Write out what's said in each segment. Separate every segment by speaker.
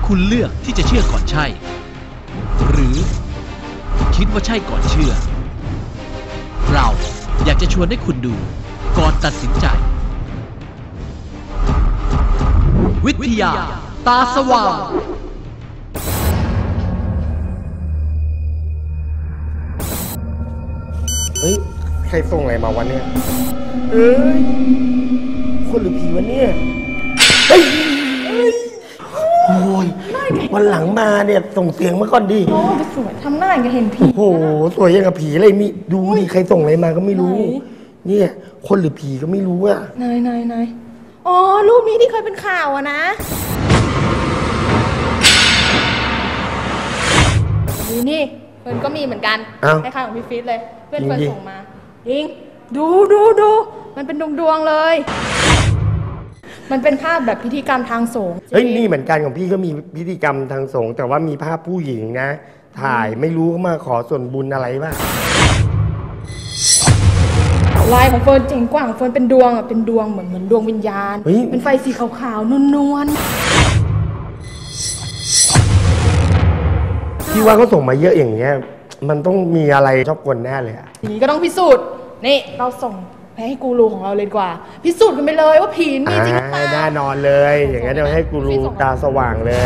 Speaker 1: คุณเลือกที่จะเชื่อก่อนใช่ หรือคิดว่าใช่ก่อนเชื่อ เราอยากจะชวนให้คุณดูก่อนตัดสินใจ วิทยาตาสว่าง
Speaker 2: เฮ้ยใครส่งอะไรมาวันเนี่ยเอ้ยคนหรือผีวะเนี่ยเฮ้ยโอ้ยวันหลังมาเนี่ยส่งเสียงมาก่อนดิ
Speaker 3: โอ้ไปสวยทำหน้าอย่างกับเห็นผี
Speaker 2: โอ้โหสวยยังกับผีเลยมีดูดิใครส่งอะไรมาก็ไม่รู้เนี่ยคนหรือผีก็ไม่รู้อะ
Speaker 3: นายอ๋อรูปนี้ที่เคยเป็นข่าวอะนะนี่เฟิร์นก็มีเหมือนกันคล้ายๆของพี่ฟิตเลยเพื่อนเฟิร์นส่งมาจริงดูมันเป็นดวงเลยมันเป็นภาพแบบพิธีกรรมทางสงฆ์
Speaker 2: เฮ้ยนี่เหมือนกันของพี่ก็มีพิธีกรรมทางสงฆ์แต่ว่ามีภาพผู้หญิงนะถ่ายไม่รู้เขามาขอส่วนบุญอะไรบ้าง
Speaker 3: ลายของเฟิร์นเจ๋งกว่าของเฟิร์นเป็นดวงอะเป็นดวงเหมือนดวงวิญญาณเป็นไฟสีขาวๆนวล
Speaker 2: ที่ว่าเขาส่งมาเยอะอย่างเงี้ยมันต้องมีอะไรชอบกลแน่เลยอะ
Speaker 3: ทีนี้ก็ต้องพิสูจน์นี่เราส่งไปให้กูรูของเราเลยดีกว่าพิสูจน์กันไปเลยว่าผีมีจริงหรือเปล่า
Speaker 2: แน่นอนเลยอย่างงั้นเดี๋ยวให้กูรูตาสว่างเลย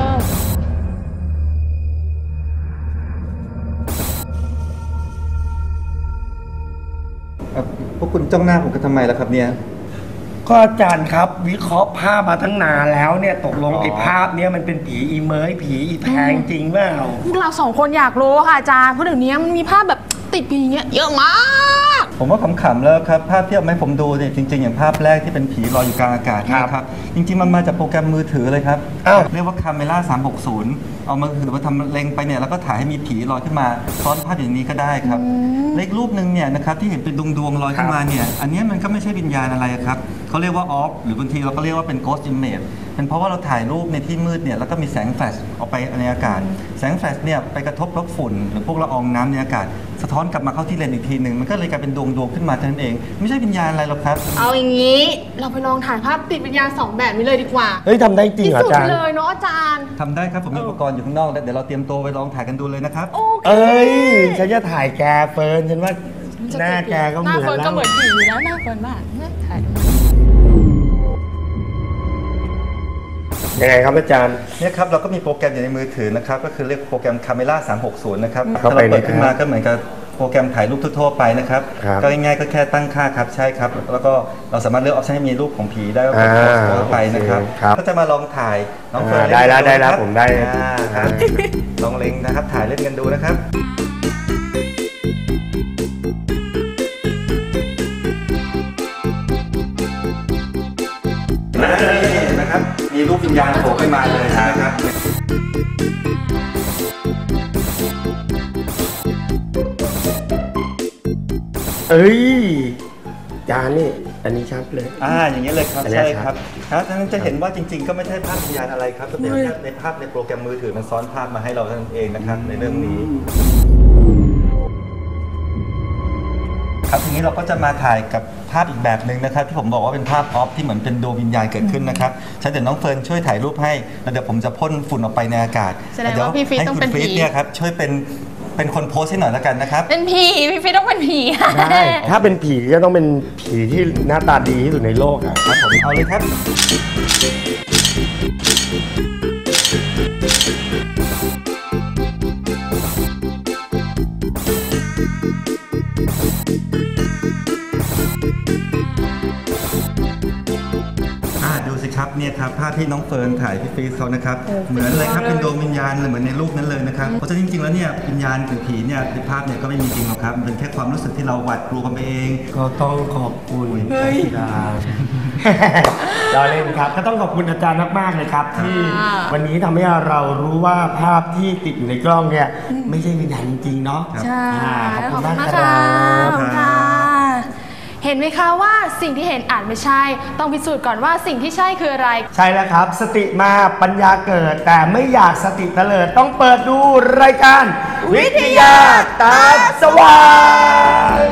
Speaker 4: พวกคุณจ้องหน้าผมกันทำไมล่ะครับเนี่ย
Speaker 2: ก็อาจารย์ครับวิเคราะห์ภาพมาตั้งนานแล้วเนี่ยตกลงไอ้ภาพเนี้ยมันเป็นผีอีเมยผีอีแพงจริงเปล่า
Speaker 3: พวกเราสองคนอยากรู้ค่ะอาจารย์เพราะเดี๋ยวนี้มันมีภาพแบบติดผีเงี้ยเยอะมาก
Speaker 4: ผมว่าขำๆแล้วครับภาพที่เอาให้ผมดูเนี่ยจริงๆอย่างภาพแรกที่เป็นผีลอยอยู่กลางอากาศนะครับจริงๆมันมาจากโปรแกรมมือถือเลยครับเรียกว่า Camera 360เอามือถือมาทำเล็งไปเนี่ยแล้วก็ถ่ายให้มีผีลอยขึ้นมาซ้อนภาพอย่างนี้ก็ได้ครับเลขรูปหนึ่งเนี่ยนะครับที่เห็นเป็นดวงลอยขึ้นมาเนี่ยอันนี้มันก็ไม่ใช่วิญญาณอะไรครับเขาเรียกว่าออฟหรือบางทีเราก็เรียกว่าเป็น Ghost Image เป็นเพราะว่าเราถ่ายรูปในที่มืดเนี่ยแล้วก็มีแสงแฟลชออกไปในอากาศแสงแฟลชเนี่ยไปกระทบกับฝุ่นหรือพวกละอองน้ำในอากาศสะท้อนกลับมาเข้าที่เลนส์อีกทีหนึ่งมันก็เลยกลายเป็นดวงขึ้นมาเท่านั้นเองไม่ใช่วิญญาณอะไรหรอกครับ
Speaker 3: เอาอย่างนี้เราไปลองถ่ายภาพติดวิญญาณ2แบบนี้เลยดีกว่า
Speaker 2: เฮ้ยทำได้จริงเหรออาจารย์
Speaker 3: เลยเนาะอาจารย์
Speaker 4: ทำได้ครับผมมีอุปกรณ์อยู่ข้างนอกแล้วเดี๋ยวเราเตรียมตัวไปลองถ่ายกันดูเลยนะครับ
Speaker 2: เอ้ยฉันจะถ่ายแกเฟิร์นฉันว่าหน้าแกก็เหมือนแล้ว
Speaker 3: หน้าเฟิร์นก็เหมือนผีแล้วหน้าเฟิร์นมากถ่าย
Speaker 2: ยังไงครับอาจารย์
Speaker 4: เนี่ยครับเราก็มีโปรแกรมอยู่ในมือถือนะครับก็คือเรียกโปรแกรม Camera 360นะครับถ้าเราเปิดขึ้นมาก็เหมือนกับโปรแกรมถ่ายรูปทั่วไปนะครับก็ง่ายๆก็แค่ตั้งค่าครับใช่ครับแล้วก็เราสามารถเลือกออปชั่นให้มีรูปของผีได้ก็กดเข้าไปนะครับก็จะมาลองถ่ายน้องเฟิร์น
Speaker 2: ได้แล้วผมได้
Speaker 4: ลองเล็งนะครับถ่ายเล่นกันดูนะครับนะครับมีรูปวิญญาณโผล่ขึ้นมาเลยนะครับ
Speaker 2: เอ้ยจานนี่อันนี้ชัดเลย
Speaker 4: อย่างนี้เลยครับใช่ครับท่านจะเห็นว่าจริงๆก็ไม่ใช่ภาพวิญญาณอะไรครับแต่เป็นแค่ในภาพในโปรแกรมมือถือมันซ้อนภาพมาให้เราท่านเองนะครับในเรื่องนี้ครับทีนี้เราก็จะมาถ่ายกับภาพอีกแบบหนึ่งนะครับที่ผมบอกว่าเป็นภาพออฟที่เหมือนเป็นดวงวิญญาณเกิดขึ้นนะครับฉันเดี๋ยวน้องเฟิร์นช่วยถ่ายรูปให้แล้วเดี๋ยวผมจะพ่นฝุ่นออกไปในอากาศ
Speaker 3: เดี๋ยวให้คุณ
Speaker 4: ฟีดเนี่ยครับช่วยเป็นคนโพสให้หน่อยแล้วกันนะครับ
Speaker 3: เป็นผีพี่ฟีดต้องเป็นผี
Speaker 2: ใช่ถ้าเป็นผีก็ต้องเป็นผีที่หน้าตาดีที่สุดในโลกครับ
Speaker 4: ผมเอาเลยครับดูสิครับเนี่ยครับภาพที่น้องเฟิร์นถ่ายพี่ฟีสเขานะครับเหมือนเลยครับเป็นดวงวิญญาณเลยเหมือนในรูปนั้นเลยนะครับเพราะฉะนั้นจริงๆแล้วเนี่ยวิญญาณหรือผีเนี่ยในภาพเนี่ยก็ไม่มีจริงหรอกครับมันเป็นแค่ความรู้สึกที่เราหวาดกลัวกันไปเอง
Speaker 2: ก็ต้องขอบคุณอาจารย์เราเล่นครับก็ต้องขอบคุณอาจารย์มากๆเลยครับที่วันนี้ทำให้เรารู้ว่าภาพที่ติดอยู่ในกล้องเนี่ยไม่ใช่วิญญาณจริงๆเนาะ
Speaker 3: ใช่
Speaker 2: ขอบคุณมากครับ
Speaker 3: เห็นไหมคะว่าสิ่งที่เห็นอาจไม่ใช่ต้องพิสูจน์ก่อนว่าสิ่งที่ใช่คืออะไร
Speaker 2: ใช่แล้วครับสติมาปัญญาเกิดแต่ไม่อยากสติเตลิดต้องเปิดดูรายการวิทยาตาสว่าง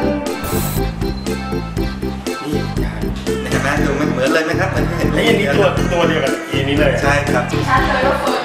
Speaker 4: นี่เห็นไหมดูเหมือนเลยไหมครับเหมือนที่เห็น
Speaker 2: แล้วอันนี้ตัวเดียวกับอันนี้เลย
Speaker 4: ใช่ครับ
Speaker 3: ชัดเลยว่าเฟิร์